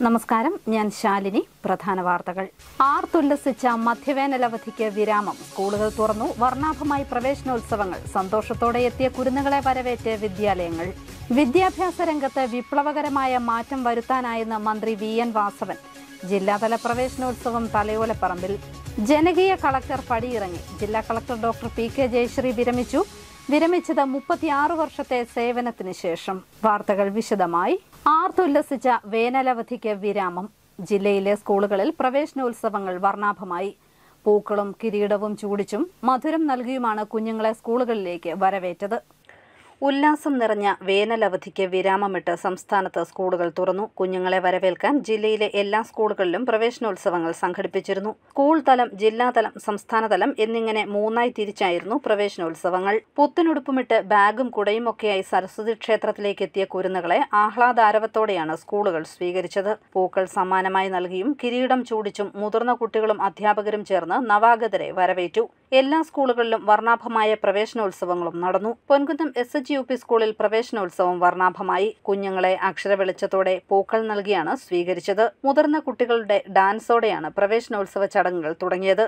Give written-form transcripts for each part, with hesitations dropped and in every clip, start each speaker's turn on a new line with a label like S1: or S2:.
S1: നമസ്കാരം, ഞാൻ ശാലിനി. പ്രധാന വാർത്തകൾ. ആർത്തുല്ലസിച്ച മധ്യവേനലവധിക്ക് വിരാമം. സ്കൂളുകൾ തുറന്നു. വർണ്ണാഭമായി പ്രവേശനോത്സവങ്ങൾ. സന്തോഷത്തോടെ എത്തിയ കുരുന്നുകളെ വരവേറ്റ് വിദ്യാലയങ്ങൾ. വിദ്യാഭ്യാസ രംഗത്ത് വിപ്ലവകരമായ മാറ്റം വരുത്താനായെന്ന് മന്ത്രി VN വാസവൻ. ജില്ലാതല പ്രവേശനോത്സവം തലയോലപ്പറമ്പിൽ. ജനകീയ കളക്ടർ പടിയിറങ്ങി. ജില്ലാ കളക്ടർ ഡോക്ടർ PK ജയശ്രീ വിരമിച്ചു. വിരമിച്ചത് 36 വർഷത്തെ സേവനത്തിന് ശേഷം. വാർത്തകൾ വിശദമായി. ആർത്തുല്ലസിച്ച വേനലവധിക്ക് വിരാമം. ജില്ലയിലെ സ്കൂളുകളിൽ പ്രവേശനോത്സവങ്ങൾ വർണ്ണാഭമായി. പൂക്കളും കിരീടവും ചൂടിച്ചും മധുരം നൽകിയുമാണ് കുഞ്ഞുങ്ങളെ സ്കൂളുകളിലേക്ക് വരവേറ്റത്. ഉല്ലാസം നിറഞ്ഞ വേനലവധിക്ക് വിരാമമിട്ട് സംസ്ഥാനത്ത് സ്കൂളുകൾ തുറന്നു. കുഞ്ഞുങ്ങളെ വരവേൽക്കാൻ ജില്ലയിലെ എല്ലാ സ്കൂളുകളിലും പ്രവേശനോത്സവങ്ങൾ സംഘടിപ്പിച്ചിരുന്നു. സ്കൂൾ തലം, ജില്ലാതലം, സംസ്ഥാനതലം എന്നിങ്ങനെ 3ആയി തിരിച്ചായിരുന്നു പ്രവേശനോത്സവങ്ങൾ. പുത്തനുടുപ്പുമിട്ട് ബാഗും കുടയുമൊക്കെയായി സരസ്വതി ക്ഷേത്രത്തിലേക്ക് എത്തിയ കുരുന്നുകളെ ആഹ്ലാദാരവത്തോടെയാണ് സ്കൂളുകൾ സ്വീകരിച്ചത്. പൂക്കൾ സമ്മാനമായി നൽകിയും കിരീടം ചൂടിച്ചും മുതിർന്ന കുട്ടികളും അധ്യാപകരും ചേർന്ന് നവാഗതരെ വരവേറ്റു. എല്ലാ സ്കൂളുകളിലും വർണ്ണാഭമായ പ്രവേശനോത്സവങ്ങളും നടന്നു. പൊൻകുന്നം SHUP സ്കൂളിൽ പ്രവേശനോത്സവം വർണ്ണാഭമായി. കുഞ്ഞുങ്ങളെ അക്ഷരവെളിച്ചത്തോടെ പൂക്കൾ നൽകിയാണ് സ്വീകരിച്ചത്. മുതിർന്ന കുട്ടികളുടെ ഡാൻസോടെയാണ് പ്രവേശനോത്സവ ചടങ്ങുകൾ തുടങ്ങിയത്.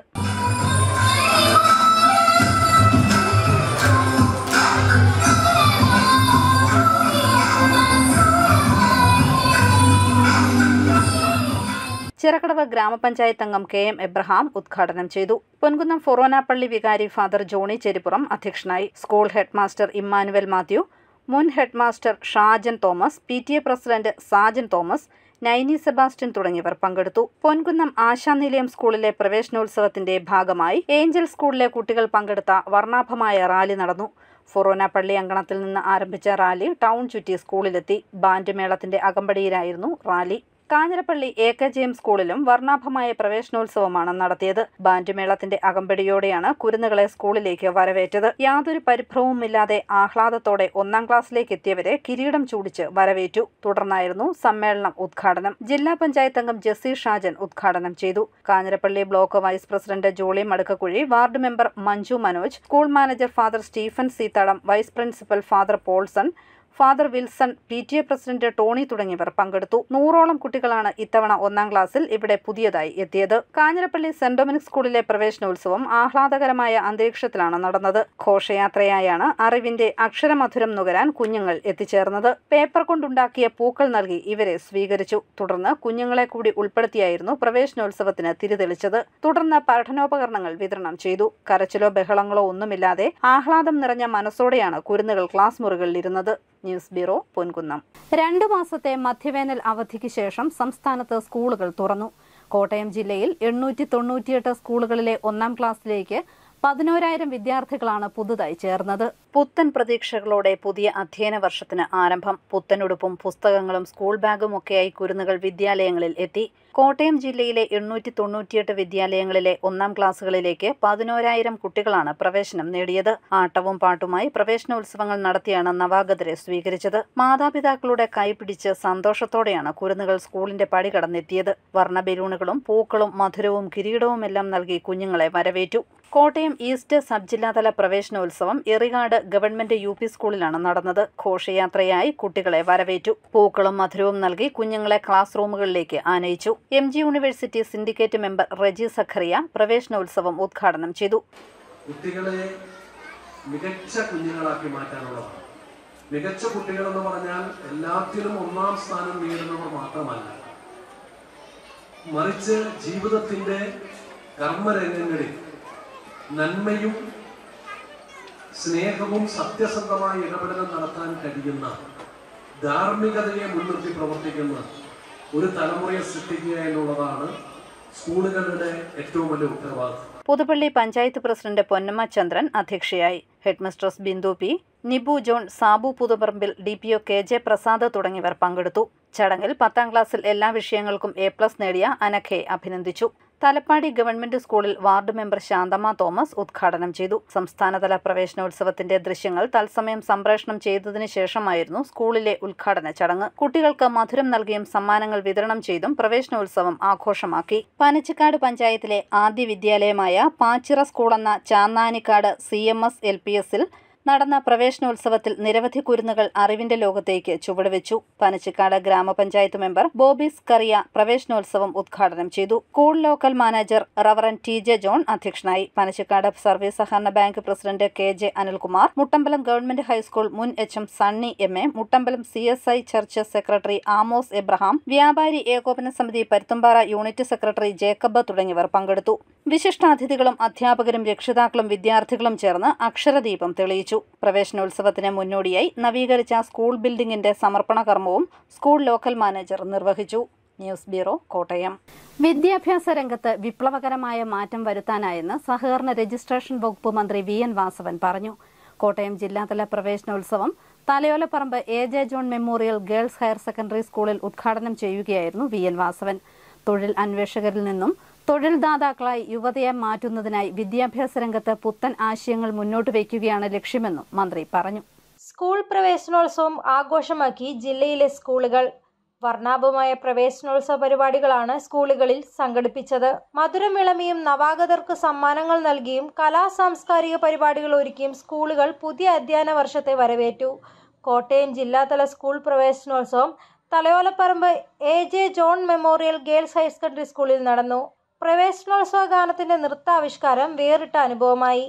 S1: ചിറക്കടവ് ഗ്രാമപഞ്ചായത്ത് അംഗം KM എബ്രഹാം ഉദ്ഘാടനം ചെയ്തു. പൊൻകുന്നം ഫൊറോന പള്ളി വികാരി ഫാദർ ജോണി ചെരിപ്പുറം അധ്യക്ഷനായി. School head master Emmanuel Mathew, മുൻ head master Shajan Thomas, PTA president Sajan Thomas, Naini Sebastian തുടങ്ങിയവർ പങ്കെടുത്തു. പൊൻകുന്നം ആശാനിലയം സ്കൂളിലെ പ്രവേശനോത്സവത്തിന്റെ ഭാഗമായി ഏഞ്ചൽ സ്കൂളിലെ കുട്ടികൾ പങ്കെടുത്ത വർണ്ണാഭമായ റാലി നടന്നു. ഫൊറോന പള്ളി അങ്കണത്തിൽ നിന്ന് ആരംഭിച്ച റാലി ടൗൺ ചുറ്റി സ്കൂളിലെത്തി. ബാൻഡ് മേളത്തിന്റെ അകമ്പടിയിലായിരുന്നു റാലി. കാഞ്ഞിരപ്പള്ളി AKJM സ്കൂളിലും വർണ്ണാഭമായ പ്രവേശനോത്സവമാണ് നടത്തിയത്. ബാൻഡ് മേളത്തിന്റെ അകമ്പടിയോടെയാണ് കുരുന്നുകളെ സ്കൂളിലേക്ക് വരവേറ്റത്. യാതൊരു പരിഭ്രമവുമില്ലാതെ ആഹ്ലാദത്തോടെ 1ആം ക്ലാസ്സിലേക്ക് എത്തിയവരെ കിരീടം ചൂടിച്ച് വരവേറ്റു. തുടർന്നായിരുന്നു സമ്മേളനം ഉദ്ഘാടനം. ജില്ലാ പഞ്ചായത്ത് അംഗം ജെസ്സി ഷാജൻ ഉദ്ഘാടനം ചെയ്തു. Kanjirappally block vice president Jolly Madukkakuzhy, ward member Manju Manoj, school manager father Stephen C. Thadam, vice principal father Paulson, father Wilson, PTA president Tony തുടങ്ങിയവർ പങ്കെടുത്തു. 100ഓളം കുട്ടികളാണ് ഇത്തവണ 1ആം ക്ലാസ്സിൽ ഇവിടെ പുതിയതായി എത്തിയത്. കാഞ്ഞിരപ്പള്ളി സെന്റ് ഡൊമിനിക് സ്കൂളിലെ പ്രവേശനോത്സവം ആഹ്ലാദകരമായ അന്തരീക്ഷത്തിലാണ് നടന്നത്. ഘോഷയാത്രയായാണ് അറിവിന്റെ അക്ഷരമധുരം നുകരാൻ കുഞ്ഞുങ്ങൾ എത്തിച്ചേർന്നത്. പേപ്പർ കൊണ്ടുണ്ടാക്കിയ പൂക്കൾ നൽകി ഇവരെ സ്വീകരിച്ചു. തുടർന്ന് കുഞ്ഞുങ്ങളെ കൂടി ഉൾപ്പെടുത്തിയായിരുന്നു പ്രവേശനോത്സവത്തിന് തിരിതെളിച്ചത്. തുടർന്ന് പഠനോപകരണങ്ങൾ വിതരണം ചെയ്തു. കരച്ചിലോ ബഹളങ്ങളോ ഒന്നുമില്ലാതെ ആഹ്ലാദം നിറഞ്ഞ മനസ്സോടെയാണ് കുരുന്നുകൾ ക്ലാസ് മുറികളിലിരുന്നത്. News bureau, Ponkunnam. 2 മാസത്തെ മധ്യവേനൽ അവധിക്ക് ശേഷം സംസ്ഥാനത്ത് സ്കൂളുകൾ തുറന്നു. കോട്ടയം ജില്ലയിൽ 898 സ്കൂളുകളിലെ 1ആം ക്ലാസ്സിലേക്ക് 11,000 വിദ്യാർത്ഥികളാണ് പുതുതായി ചേർന്നത്. പുത്തൻ പ്രതീക്ഷകളോടെ പുതിയ അധ്യയന വർഷത്തിന് ആരംഭം. പുത്തനുടുപ്പും പുസ്തകങ്ങളും സ്കൂൾ ബാഗും ഒക്കെയായി കുരുന്നുകൾ വിദ്യാലയങ്ങളിൽ എത്തി. കോട്ടയം ജില്ലയിലെ 898 വിദ്യാലയങ്ങളിലെ 1ആം ക്ലാസ്സുകളിലേക്ക് 11,000 കുട്ടികളാണ് പ്രവേശനം നേടിയത്. ആട്ടവും പാട്ടുമായി പ്രവേശനോത്സവങ്ങൾ നടത്തിയാണ് നവാഗതരെ സ്വീകരിച്ചത്. മാതാപിതാക്കളുടെ കൈപിടിച്ച് സന്തോഷത്തോടെയാണ് കുരുന്നുകൾ സ്കൂളിന്റെ പടി കടന്നെത്തിയത്. വർണ്ണ ബലൂണുകളും പൂക്കളും മധുരവും കിരീടവുമെല്ലാം നൽകി കുഞ്ഞുങ്ങളെ വരവേറ്റു. കോട്ടയം ഈസ്റ്റ് സബ് ജില്ലാതല പ്രവേശനോത്സവം എറികാട് ഗവൺമെന്റ് UP സ്കൂളിലാണ് നടന്നത്. ഘോഷയാത്രയായി കുട്ടികളെ വരവേറ്റു. പൂക്കളും മധുരവും നൽകി കുഞ്ഞുങ്ങളെ ക്ലാസ് റൂമുകളിലേക്ക് ആനയിച്ചു. MG university syndicate member Reji Zacharia പ്രവേശനോത്സവം ഉദ്ഘാടനം ചെയ്തു.
S2: കുട്ടികളെ മികച്ച കുഞ്ഞുങ്ങളാക്കി മാറ്റാനുള്ളതാണ്. മികച്ച കുട്ടികൾ എന്ന് പറഞ്ഞാൽ എല്ലാത്തിലും 1ആം സ്ഥാനം നേടുന്നവർ മാത്രമല്ല, മറിച്ച് ജീവിതത്തിന്റെ കർമ്മരംഗങ്ങളിൽ നന്മയും സ്നേഹവും സത്യസന്ധമായ ഇടപെടലും നടത്താൻ കഴിയുന്ന, ധാർമ്മികതയെ മുൻനിർത്തി പ്രവർത്തിക്കുന്ന ഒരു തലമുറയെ സൃഷ്ടിക്കുക എന്നുള്ളതാണ് സ്കൂളുകളുടെ ഏറ്റവും വലിയ ഉത്തരവാദിത്വം.
S1: പുതുപ്പള്ളി പഞ്ചായത്ത് പ്രസിഡന്റ് പൊന്നമ്മ ചന്ദ്രൻ അധ്യക്ഷയായി. Headmistress Bindu P, Nibu John, Sabu Puthuparambil, DPO KJ Prasad തുടങ്ങിയവർ പങ്കെടുത്തു. ചടങ്ങിൽ 10ആം ക്ലാസ്സിൽ എല്ലാ വിഷയങ്ങൾക്കും A+ നേടിയ അനഘയെ അഭിനന്ദിച്ചു. തലപ്പാടി ഗവൺമെന്റ് സ്കൂളിൽ വാർഡ് മെമ്പർ ശാന്തമ്മ തോമസ് ഉദ്ഘാടനം ചെയ്തു. സംസ്ഥാനതല പ്രവേശനോത്സവത്തിന്റെ ദൃശ്യങ്ങൾ തത്സമയം സംപ്രേഷണം ചെയ്തതിനു ശേഷമായിരുന്നു സ്കൂളിലെ ഉദ്ഘാടന ചടങ്ങ്. കുട്ടികൾക്ക് മധുരം നൽകിയും സമ്മാനങ്ങൾ വിതരണം ചെയ്തും പ്രവേശനോത്സവം ആഘോഷമാക്കി. പനച്ചിക്കാട് പഞ്ചായത്തിലെ ആദ്യ വിദ്യാലയമായ പാച്ചിറ സ്കൂളെന്ന ചാന്നാനിക്കാട് CMS LPSൽ നടന്ന പ്രവേശനോത്സവത്തിൽ നിരവധി കുരുന്നുകൾ അറിവിന്റെ ലോകത്തേക്ക് ചുവടുവെച്ചു. പനച്ചിക്കാട് ഗ്രാമപഞ്ചായത്ത് മെമ്പർ ബോബി സ്കറിയ പ്രവേശനോത്സവം ഉദ്ഘാടനം ചെയ്തു. School local manager reverend T J. John അധ്യക്ഷനായി. പനച്ചിക്കാട് സർവീസ് സഹകരണ bank president K J. Anilkumar, Muttambalam government high school മുൻ H M. Sunny M A., Muttambalam CSI church secretary Amos Abraham, വ്യാപാരി ഏകോപന സമിതി പരുത്തുംപാറ യൂണിറ്റ് സെക്രട്ടറി ജേക്കബ് തുടങ്ങിയവർ പങ്കെടുത്തു. വിശിഷ്ടാതിഥികളും അധ്യാപകരും രക്ഷിതാക്കളും വിദ്യാർത്ഥികളും ചേർന്ന് അക്ഷരദീപം തെളിയിച്ചു. പ്രവേശനോത്സവത്തിന് മുന്നോടിയായി നവീകരിച്ച സ്കൂൾ ബിൽഡിംഗിന്റെ സമർപ്പണ കർമ്മവും സ്കൂൾ ലോക്കൽ മാനേജർ നിർവഹിച്ചു. News bureau, Kottayam. വിദ്യാഭ്യാസ രംഗത്ത് വിപ്ലവകരമായ മാറ്റം വരുത്താനായെന്ന് സഹകരണ രജിസ്ട്രേഷൻ വകുപ്പ് മന്ത്രി VN വാസവൻ പറഞ്ഞു. കോട്ടയം ജില്ലാതല പ്രവേശനോത്സവം Thalayolaparambu A.J. John memorial girls higher secondary സ്കൂളിൽ ഉദ്ഘാടനം ചെയ്യുകയായിരുന്നു VN വാസവൻ. തൊഴിൽ അന്വേഷകരിൽ നിന്നും തൊഴിൽദാതാക്കളായി യുവതയെ മാറ്റുന്നതിനായി വിദ്യാഭ്യാസ രംഗത്ത് പുത്തൻ ആശയങ്ങൾ മുന്നോട്ട് വയ്ക്കുകയാണ് ലക്ഷ്യമെന്നും മന്ത്രി പറഞ്ഞു.
S3: സ്കൂൾ പ്രവേശനോത്സവം ആഘോഷമാക്കി ജില്ലയിലെ സ്കൂളുകൾ. വർണ്ണാഭമായ പ്രവേശനോത്സവ പരിപാടികളാണ് സ്കൂളുകളിൽ സംഘടിപ്പിച്ചത്. മധുരം വിളമ്പിയും നവാഗതർക്ക് സമ്മാനങ്ങൾ നൽകിയും കലാസാംസ്കാരിക പരിപാടികൾ ഒരുക്കിയും സ്കൂളുകൾ പുതിയ അധ്യയന വർഷത്തെ വരവേറ്റു. കോട്ടയം ജില്ലാതല സ്കൂൾ പ്രവേശനോത്സവം Thalayolaparambu A.J. John memorial girls higher secondary സ്കൂളിൽ നടന്നു. പ്രവേശനോത്സവ ഗാനത്തിന്റെ നൃത്താവിഷ്കാരം വേറിട്ട അനുഭവമായി.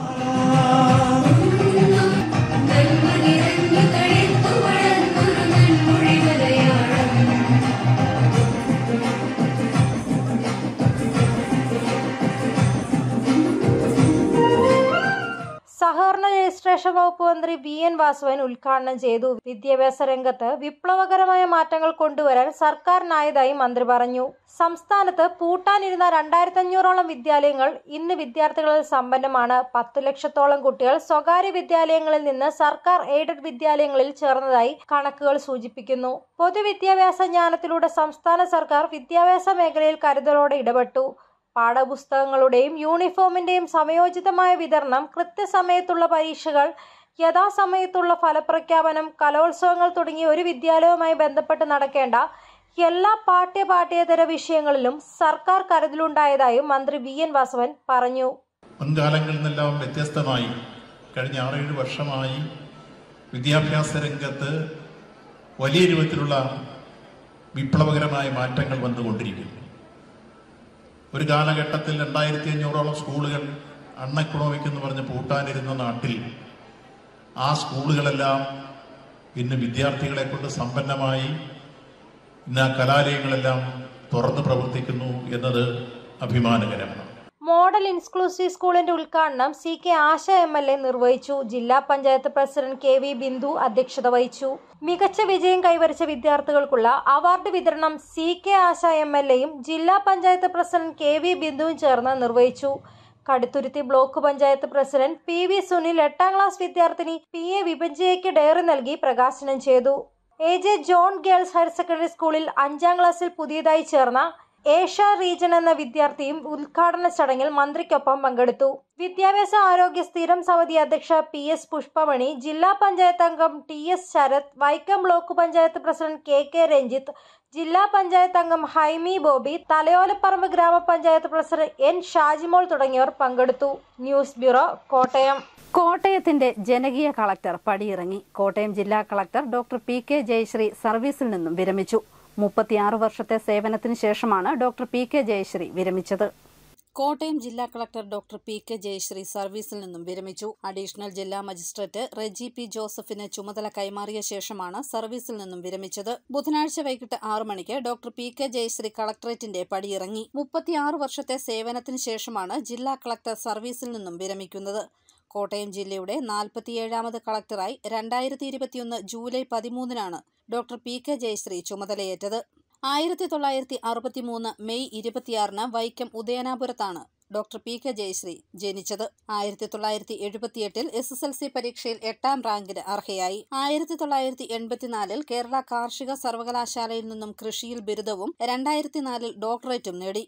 S3: സഹകരണ രജിസ്ട്രേഷൻ വകുപ്പ് മന്ത്രി VN വാസവൻ ഉദ്ഘാടനം ചെയ്തു. വിദ്യാഭ്യാസ രംഗത്ത് വിപ്ലവകരമായ മാറ്റങ്ങൾ കൊണ്ടുവരാൻ സർക്കാരിനായതായി മന്ത്രി പറഞ്ഞു. സംസ്ഥാനത്ത് പൂട്ടാനിരുന്ന 2500ഓളം വിദ്യാലയങ്ങൾ ഇന്ന് വിദ്യാർത്ഥികളിൽ സമ്പന്നമാണ്. 10 ലക്ഷത്തോളം കുട്ടികൾ സ്വകാര്യ വിദ്യാലയങ്ങളിൽ നിന്ന് സർക്കാർ എയ്ഡഡ് വിദ്യാലയങ്ങളിൽ ചേർന്നതായി കണക്കുകൾ സൂചിപ്പിക്കുന്നു. പൊതുവിദ്യാഭ്യാസ ജ്ഞാനത്തിലൂടെ സംസ്ഥാന സർക്കാർ വിദ്യാഭ്യാസ മേഖലയിൽ കരുതലോടെ ഇടപെട്ടു. പാഠപുസ്തകങ്ങളുടെയും യൂണിഫോമിന്റെയും സമയോചിതമായ വിതരണം, കൃത്യസമയത്തുള്ള പരീക്ഷകൾ, യഥാസമയത്തുള്ള ഫലപ്രഖ്യാപനം, കലോത്സവങ്ങൾ തുടങ്ങിയ ഒരു വിദ്യാലയവുമായി ബന്ധപ്പെട്ട് നടക്കേണ്ട എല്ലാ പാഠ്യേതര വിഷയങ്ങളിലും സർക്കാർ കരുതലുണ്ടായതായും മന്ത്രി VN വാസവൻ പറഞ്ഞു.
S4: മുൻകാലങ്ങളിൽ നിന്നെല്ലാം വ്യത്യസ്തമായി കഴിഞ്ഞ 6-7 വർഷമായി വിദ്യാഭ്യാസ രംഗത്ത് വലിയ രൂപത്തിലുള്ള വിപ്ലവകരമായ മാറ്റങ്ങൾ വന്നുകൊണ്ടിരിക്കുന്നു. ഒരു കാലഘട്ടത്തിൽ 2500ഓളം സ്കൂളുകൾ അൺഎക്കണോമിക് എന്ന് പറഞ്ഞ് പൂട്ടാനിരുന്ന നാട്ടിൽ ആ സ്കൂളുകളെല്ലാം ഇന്ന് വിദ്യാർത്ഥികളെ കൊണ്ട് സമ്പന്നമായി. ഇന്ന് ആ കലാലയങ്ങളെല്ലാം തുറന്നു പ്രവർത്തിക്കുന്നു എന്നത് അഭിമാനകരമാണ്.
S3: മോഡൽ ഇൻക്ലൂസീവ് സ്കൂളിന്റെ ഉദ്ഘാടനം CK ആശ MLA നിർവഹിച്ചു. ജില്ലാ പഞ്ചായത്ത് പ്രസിഡന്റ് KV ബിന്ദു അധ്യക്ഷത വഹിച്ചു. മികച്ച വിജയം കൈവരിച്ച വിദ്യാർത്ഥികൾക്കുള്ള അവാർഡ് വിതരണം CK ആശ MLAയും ജില്ലാ പഞ്ചായത്ത് പ്രസിഡന്റ് KV ബിന്ദുവും ചേർന്ന് നിർവഹിച്ചു. Kaduthuruthy block panchayat president PV Sunil 8ാം ക്ലാസ് വിദ്യാർത്ഥിനി PA വിഭജയ്ക്ക് ഡയറി നൽകി പ്രകാശനം ചെയ്തു. A.J. John girls higher secondary സ്കൂളിൽ 5ാം ക്ലാസ്സിൽ പുതിയതായി ചേർന്ന ഏഷ്യ റീജൻ എന്ന വിദ്യാർത്ഥിയും ഉദ്ഘാടന ചടങ്ങിൽ മന്ത്രിക്കൊപ്പം പങ്കെടുത്തു. വിദ്യാഭ്യാസ ആരോഗ്യ സ്ഥിരം സമിതി അധ്യക്ഷ PS പുഷ്പമണി, ജില്ലാ പഞ്ചായത്ത് അംഗം TS Sharath, Vaikom block panchayat president KK Ranjith, ജില്ലാ പഞ്ചായത്ത് അംഗം ഹൈമി ബോബി, തലയോലപ്പറമ്പ് ഗ്രാമപഞ്ചായത്ത് പ്രസിഡന്റ് N ഷാജിമോൾ തുടങ്ങിയവർ പങ്കെടുത്തു. News bureau, Kottayam.
S1: കോട്ടയത്തിന്റെ ജനകീയ കളക്ടർ പടിയിറങ്ങി. കോട്ടയം ജില്ലാ കളക്ടർ ഡോക്ടർ PK ജയശ്രീ സർവീസിൽ നിന്നും വിരമിച്ചു. 36 വർഷത്തെ സേവനത്തിന് ശേഷമാണ് ഡോക്ടർ PK ജയശ്രീ വിരമിച്ചത്. കോട്ടയം ജില്ലാ കളക്ടർ ഡോക്ടർ PK ജയശ്രീ സർവീസിൽ നിന്നും വിരമിച്ചു. അഡീഷണൽ ജില്ലാ മജിസ്ട്രേറ്റ് റെജി P. ജോസഫിന് ചുമതല കൈമാറിയ ശേഷമാണ് സർവീസിൽ നിന്നും വിരമിച്ചത്. ബുധനാഴ്ച വൈകിട്ട് 6 മണിക്ക് ഡോക്ടർ PK ജയശ്രീ കളക്ടറേറ്റിന്റെ പടിയിറങ്ങി. 36 വർഷത്തെ സേവനത്തിന് ശേഷമാണ് ജില്ലാ കളക്ടർ സർവീസിൽ നിന്നും വിരമിക്കുന്നത്. കോട്ടയം ജില്ലയുടെ 47ാമത് കളക്ടറായി 2021 ജൂലൈ 13-നാണ് ഡോക്ടർ PK ജയശ്രീ ചുമതലയേറ്റത്. 1963 മെയ് 26-ന് വൈക്കം ഉദയനാപുരത്താണ് ഡോക്ടർ PK ജയശ്രീ ജനിച്ചത്. 1978-ൽ SSLC പരീക്ഷയിൽ 8ാം റാങ്കിന് അർഹയായി. 1984-ൽ കേരള കാർഷിക സർവകലാശാലയിൽ നിന്നും കൃഷിയിൽ ബിരുദവും 2004-ൽ ഡോക്ടറേറ്റും നേടി.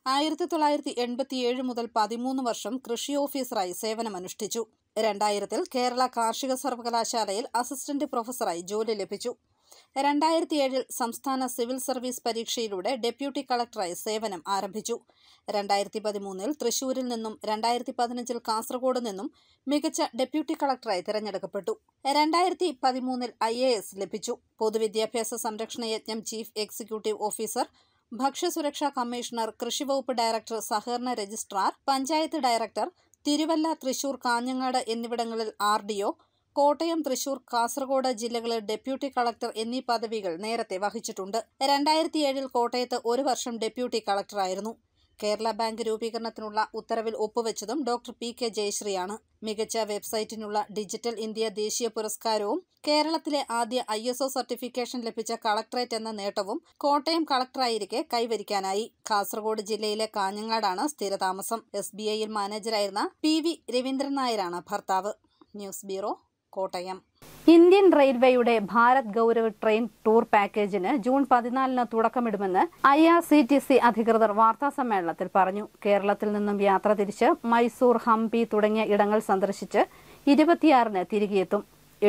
S1: 1987 മുതൽ 13 വർഷം കൃഷി ഓഫീസറായി സേവനമനുഷ്ഠിച്ചു. 2000-ൽ കേരള കാർഷിക സർവകലാശാലയിൽ അസിസ്റ്റന്റ് പ്രൊഫസറായി ജോലി ലഭിച്ചു. 2007 സംസ്ഥാന സിവിൽ സർവീസ് പരീക്ഷയിലൂടെ ഡെപ്യൂട്ടി കളക്ടറായി സേവനം ആരംഭിച്ചു. 2013 തൃശൂരിൽ നിന്നും 2015 കാസർഗോഡ് നിന്നും മികച്ച ഡെപ്യൂട്ടി കളക്ടറായി തിരഞ്ഞെടുക്കപ്പെട്ടു. 2013 IAS ലഭിച്ചു. പൊതുവിദ്യാഭ്യാസ സംരക്ഷണ യജ്ഞം ചീഫ് എക്സിക്യൂട്ടീവ് ഓഫീസർ, ഭക്ഷ്യസുരക്ഷാ കമ്മീഷണർ, കൃഷിവകുപ്പ് ഡയറക്ടർ, സഹകരണ രജിസ്ട്രാർ, പഞ്ചായത്ത് ഡയറക്ടർ, തിരുവല്ല, തൃശൂർ, കാഞ്ഞങ്ങാട് എന്നിവിടങ്ങളിൽ RDO, കോട്ടയം, തൃശൂർ, കാസർഗോഡ് ജില്ലകളിൽ ഡെപ്യൂട്ടി കളക്ടർ എന്നീ പദവികൾ നേരത്തെ വഹിച്ചിട്ടുണ്ട്. 2007 കോട്ടയത്ത് 1 വർഷം ഡെപ്യൂട്ടി കളക്ടറായിരുന്നു. കേരള ബാങ്ക് രൂപീകരണത്തിനുള്ള ഉത്തരവിൽ ഒപ്പുവെച്ചതും ഡോക്ടർ PK ജയശ്രീയാണ്. മികച്ച വെബ്സൈറ്റിനുള്ള ഡിജിറ്റൽ ഇന്ത്യ ദേശീയ പുരസ്കാരവും കേരളത്തിലെ ആദ്യ ISO സർട്ടിഫിക്കേഷൻ ലഭിച്ച കളക്ടറേറ്റ് എന്ന നേട്ടവും കോട്ടയം കളക്ടറായിരിക്കെ കൈവരിക്കാനായി. കാസർഗോഡ് ജില്ലയിലെ കാഞ്ഞങ്ങാടാണ് സ്ഥിരതാമസം. SBIയിൽ മാനേജറായിരുന്ന PV രവീന്ദ്രൻ നായരാണ് ഭർത്താവ്. News bureau, Kottayam. ഇന്ത്യൻ റെയിൽവേയുടെ ഭാരത് ഗൌരവ് ട്രെയിൻ ടൂർ പാക്കേജിന് ജൂൺ 14 തുടക്കമിടുമെന്ന് IRCTC അധികൃതർ വാർത്താസമ്മേളനത്തിൽ പറഞ്ഞു. കേരളത്തിൽ നിന്നും യാത്ര തിരിച്ച് മൈസൂർ, ഹംപി തുടങ്ങിയ ഇടങ്ങൾ സന്ദർശിച്ച് 26 തിരികെയെത്തും.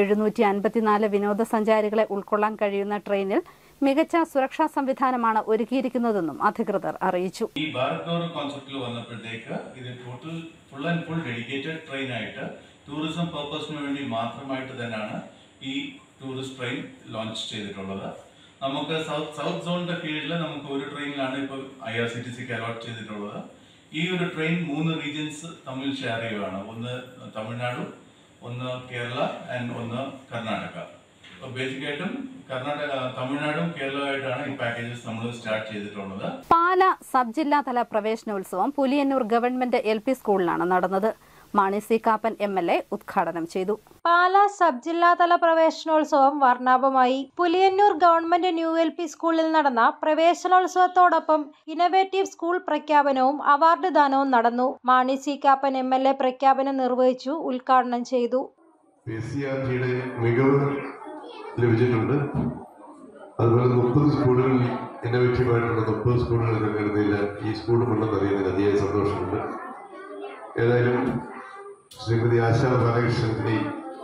S1: 754 വിനോദസഞ്ചാരികളെ ഉൾക്കൊള്ളാൻ കഴിയുന്ന ട്രെയിനിൽ മികച്ച സുരക്ഷാ സംവിധാനമാണ് ഒരുക്കിയിരിക്കുന്നതെന്നും അധികൃതർ അറിയിച്ചു.
S5: ഈ ഭാരത് ഗൌരവ് കോൺസെപ്റ്റിൽ വന്നപ്പോഴത്തേക്ക് ഇത് total full and full dedicated train ആയിട്ട് ടൂറിസം പർപ്പസിന് വേണ്ടി മാത്രമായിട്ട് തന്നെയാണ് ഈ ടൂറിസ്റ്റ് ട്രെയിൻ ലോഞ്ച് ചെയ്തിട്ടുള്ളത്. നമുക്ക് സൗത്ത് സോണിന്റെ കീഴിൽ നമുക്ക് ഒരു ട്രെയിനിലാണ് ഇപ്പോൾ IRCTCക്ക് അലോട്ട് ചെയ്തിട്ടുള്ളത്. ഈ ഒരു ട്രെയിൻ 3 റീജിയൻസ് തമ്മിൽ ഷെയർ ചെയ്യുകയാണ്. ഒന്ന് തമിഴ്നാട്, ഒന്ന് കേരള ആൻഡ് ഒന്ന് കർണാടക. അപ്പോൾ ബേസിക്കായിട്ടും തമിഴ്നാടും കേരളമായിട്ടാണ് ഈ പാക്കേജസ് നമ്മൾ സ്റ്റാർട്ട് ചെയ്തിട്ടുള്ളത്.
S1: പാല സബ് ജില്ലാതല പ്രവേശനോത്സവം പുലിയന്നൂർ ഗവൺമെന്റ് LP സ്കൂളിലാണ് നടന്നത്. മാണി സി കാപ്പൻ MLA ഉദ്ഘാടനം ചെയ്തു.
S3: പാല സബ് ജില്ലാതല പ്രവേശനോത്സവം വർണ്ണാഭമായി. പുലിയന്നൂർ ഗവൺമെന്റ് ന്യൂ LP സ്കൂളിൽ നടന്ന പ്രവേശനോത്സവത്തോടൊപ്പം ഇന്നവേറ്റീവ് സ്കൂൾ പ്രഖ്യാപനവും അവാർഡ് ദാനവും നടന്നു. മാണി സി കാപ്പൻ MLA പ്രഖ്യാപനം നിർവഹിച്ചു ഉദ്ഘാടനം ചെയ്തു.
S6: മികവ് ലഭിച്ചിട്ടുണ്ട്. അതുപോലെ 30 സ്കൂളുകളിൽ ഇന്നവേറ്റീവ് ആയിട്ടുള്ള 30 സ്കൂളുകൾ തിരഞ്ഞെടുത്തതിൽ ഈ സ്കൂളുമുണ്ടെന്ന് അറിയുന്നതിൽ അതിയായ സന്തോഷമുണ്ട്. ഏതായാലും ശ്രീമതി ആശാ ബാലകൃഷ്ണന്റെയും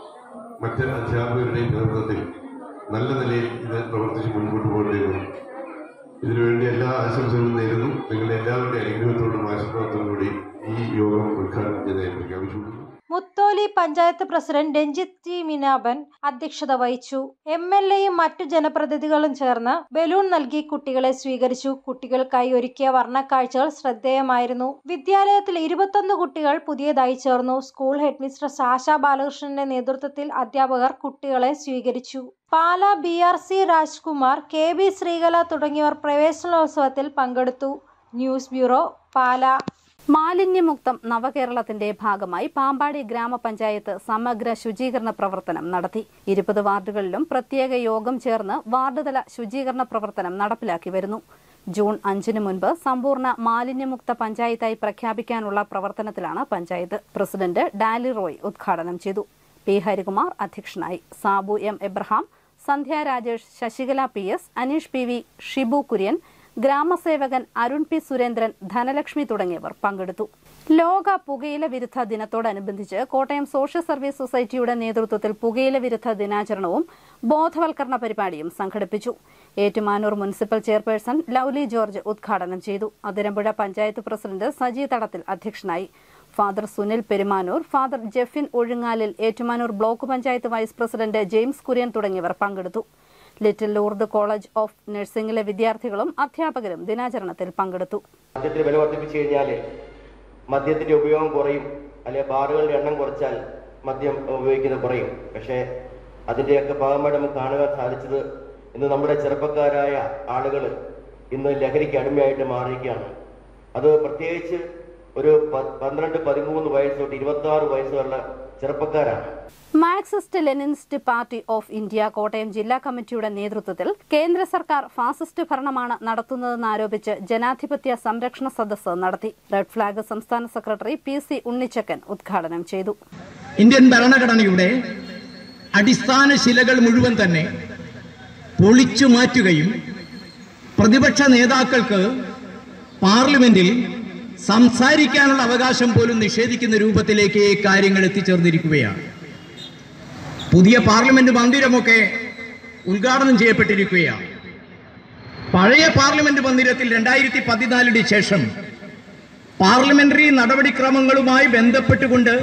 S6: മറ്റ് അധ്യാപകരുടെയും നേതൃത്വത്തിൽ നല്ല നിലയിൽ ഇത് പ്രവർത്തിച്ച് മുൻപോട്ട് പോകേണ്ടിയിരുന്നു. ഇതിനുവേണ്ടി എല്ലാ ആശംസകളും നേരുന്നു. നിങ്ങളുടെ എല്ലാവരുടെയും അനുഗ്രഹത്തോടും ആശീർവാദത്തോടും കൂടി ഈ യോഗം ഉദ്ഘാടനം ചെയ്തതായി പ്രഖ്യാപിച്ചു.
S3: Mutholy panchayat president Ranjith G. മിനാബൻ അധ്യക്ഷത വഹിച്ചു. MLAയും മറ്റു ജനപ്രതിനിധികളും ചേർന്ന് ബലൂൺ നൽകി കുട്ടികളെ സ്വീകരിച്ചു. കുട്ടികൾക്കായി ഒരുക്കിയ വർണ്ണക്കാഴ്ചകൾ ശ്രദ്ധേയമായിരുന്നു. വിദ്യാലയത്തിൽ 21 കുട്ടികൾ പുതിയതായി ചേർന്നു. സ്കൂൾ ഹെഡ്മിസ്ട്രസ് ആശാ ബാലകൃഷ്ണന്റെ നേതൃത്വത്തിൽ അധ്യാപകർ കുട്ടികളെ സ്വീകരിച്ചു. പാല BRC രാജ്കുമാർ, KB ശ്രീകല തുടങ്ങിയവർ പ്രവേശനോത്സവത്തിൽ പങ്കെടുത്തു. ന്യൂസ് ബ്യൂറോ, പാല.
S1: മാലിന്യമുക്തം നവകേരളത്തിന്റെ ഭാഗമായി പാമ്പാടി ഗ്രാമപഞ്ചായത്ത് സമഗ്ര ശുചീകരണ പ്രവർത്തനം നടത്തി. 20 വാർഡുകളിലും പ്രത്യേക യോഗം ചേർന്ന് വാർഡ് തല ശുചീകരണ പ്രവർത്തനം നടപ്പിലാക്കി വരുന്നു. ജൂൺ 5 മുൻപ് സമ്പൂർണ്ണ മാലിന്യമുക്ത പഞ്ചായത്തായി പ്രഖ്യാപിക്കാനുള്ള പ്രവർത്തനത്തിലാണ് പഞ്ചായത്ത്. പ്രസിഡന്റ് ഡാലി റോയ് ഉദ്ഘാടനം ചെയ്തു. P. ഹരികുമാർ അധ്യക്ഷനായി. Sabu M. Abraham, Sandhya Rajesh, Sasikala PS, Aneesh PV, Shibu Kurian, ഗ്രാമസേവകൻ അരുൺ P. സുരേന്ദ്രൻ, ധനലക്ഷ്മി തുടങ്ങിയവർ പങ്കെടുത്തു. ലോക പുകയില വിരുദ്ധ ദിനത്തോടനുബന്ധിച്ച് കോട്ടയം സോഷ്യൽ സർവീസ് സൊസൈറ്റിയുടെ നേതൃത്വത്തിൽ പുകയില വിരുദ്ധ ദിനാചരണവും ബോധവൽക്കരണ പരിപാടിയും സംഘടിപ്പിച്ചു. Ettumanoor municipal chairperson Lovely George ഉദ്ഘാടനം ചെയ്തു. അതിരമ്പുഴ പഞ്ചായത്ത് പ്രസിഡന്റ് സജി തടത്തിൽ അധ്യക്ഷനായി. Father Sunil Perumanoor, father Jefin Ozhungalil, Ettumanoor block panchayat vice president James Kurian തുടങ്ങിയവർ പങ്കെടുത്തു. ലിറ്റിൽ ലൂർദ് കോളേജ് ഓഫ് നഴ്സിംഗിലെ വിദ്യാർത്ഥികളും അധ്യാപകരും ദിനാചരണത്തിൽ പങ്കെടുത്തു.
S7: മദ്യത്തിന് വില വർദ്ധിപ്പിച്ചു കഴിഞ്ഞാൽ മദ്യത്തിന്റെ ഉപയോഗം കുറയും, അല്ലെങ്കിൽ ബാറുകളുടെ എണ്ണം കുറച്ചാൽ മദ്യം ഉപയോഗിക്കുന്നത് കുറയും. പക്ഷേ അതിൻ്റെയൊക്കെ ഭാഗമായിട്ട് നമുക്ക് കാണുവാൻ സാധിച്ചത് ഇന്ന് നമ്മുടെ ചെറുപ്പക്കാരായ ആളുകൾ ഇന്ന് ലഹരിക്ക് അടിമയായിട്ട് മാറിയിരിക്കുകയാണ്. അത് പ്രത്യേകിച്ച് ഒരു 12-13 വയസ്സ് തൊട്ട് 26 വയസ്സുള്ള ചെറുപ്പക്കാരാണ്.
S1: Marxist Leninist party of India Kottayam ജില്ലാ കമ്മിറ്റിയുടെ നേതൃത്വത്തിൽ കേന്ദ്ര സർക്കാർ ഫാസിസ്റ്റ് ഭരണമാണ് നടത്തുന്നതെന്നാരോപിച്ച് ജനാധിപത്യ സംരക്ഷണ സദസ്സ് നടത്തി. റെഡ് ഫ്ലാഗ് സംസ്ഥാന സെക്രട്ടറി PC ഉണ്ണിച്ചക്കൻ ഉദ്ഘാടനം ചെയ്തു.
S8: ഇന്ത്യൻ ഭരണഘടനയുടെ അടിസ്ഥാന ശിലകൾ മുഴുവൻ തന്നെ പൊളിച്ചു മാറ്റുകയും പ്രതിപക്ഷ നേതാക്കൾക്ക് പാർലമെന്റിൽ സംസാരിക്കാനുള്ള അവകാശം പോലും നിഷേധിക്കുന്ന രൂപത്തിലേക്ക് കാര്യങ്ങൾ എത്തിച്ചേർന്നിരിക്കുകയാണ്. പുതിയ പാർലമെന്റ് മന്ദിരമൊക്കെ ഉദ്ഘാടനം ചെയ്യപ്പെട്ടിരിക്കുകയാണ്. പഴയ പാർലമെന്റ് മന്ദിരത്തിൽ 2014 ശേഷം പാർലമെന്ററി നടപടിക്രമങ്ങളുമായി ബന്ധപ്പെട്ടുകൊണ്ട്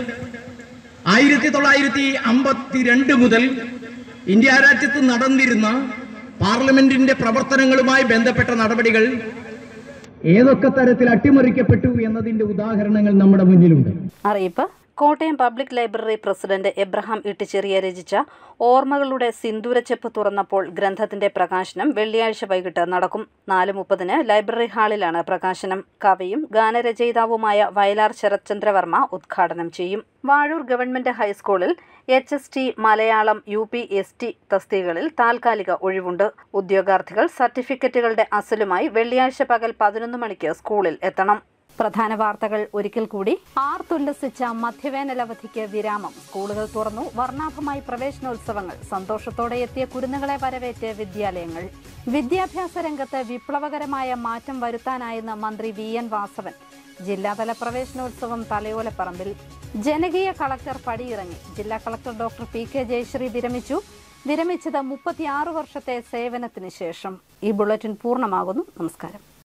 S8: 1952 മുതൽ ഇന്ത്യ രാജ്യത്ത് നടന്നിരുന്ന പാർലമെന്റിന്റെ പ്രവർത്തനങ്ങളുമായി ബന്ധപ്പെട്ട നടപടികൾ ഏതൊക്കെ തരത്തിൽ അട്ടിമറിക്കപ്പെട്ടു എന്നതിന്റെ ഉദാഹരണങ്ങൾ നമ്മുടെ മുന്നിലുണ്ട്.
S1: അറിയിപ്പ്. Kottayam public library president Abraham Ittycheriya രചിച്ച ഓർമ്മകളുടെ സിന്ദൂരച്ചെപ്പ് തുറന്നപ്പോൾ ഗ്രന്ഥത്തിന്റെ പ്രകാശനം വെള്ളിയാഴ്ച വൈകിട്ട് നടക്കും. 4:30 ലൈബ്രറി ഹാളിലാണ് പ്രകാശനം. കവിയും ഗാനരചയിതാവുമായ വയലാർ ശരത്ചന്ദ്രവർമ്മ ഉദ്ഘാടനം ചെയ്യും. വാഴൂർ ഗവൺമെന്റ് ഹൈസ്കൂളിൽ HST മലയാളം UPST തസ്തികകളിൽ താൽക്കാലിക ഒഴിവുണ്ട്. ഉദ്യോഗാർത്ഥികൾ സർട്ടിഫിക്കറ്റുകളുടെ അസലുമായി വെള്ളിയാഴ്ച പകൽ 11 മണിക്ക് സ്കൂളിൽ എത്തണം. പ്രധാന വാർത്തകൾ ഒരിക്കൽ കൂടി. ആർത്തുല്ലസിച്ച മധ്യവേനലവധിക്ക് വിരാമം. സ്കൂളുകൾ തുറന്നു. വർണ്ണാഭമായി പ്രവേശനോത്സവങ്ങൾ. സന്തോഷത്തോടെ എത്തിയ കുരുന്നുകളെ വരവേറ്റ് വിദ്യാലയങ്ങൾ. വിദ്യാഭ്യാസ രംഗത്ത് വിപ്ലവകരമായ മാറ്റം വരുത്താനായെന്ന് മന്ത്രി VN വാസവൻ. ജില്ലാതല പ്രവേശനോത്സവം തലയോലപ്പറമ്പിൽ. ജനകീയ കളക്ടർ പടിയിറങ്ങി. ജില്ലാ കളക്ടർ ഡോക്ടർ PK ജയശ്രീ വിരമിച്ചു. വിരമിച്ചത് 36 വർഷത്തെ സേവനത്തിന് ശേഷം. ഈ ബുള്ളറ്റിൻ പൂർണ്ണമാകുന്നു. നമസ്കാരം.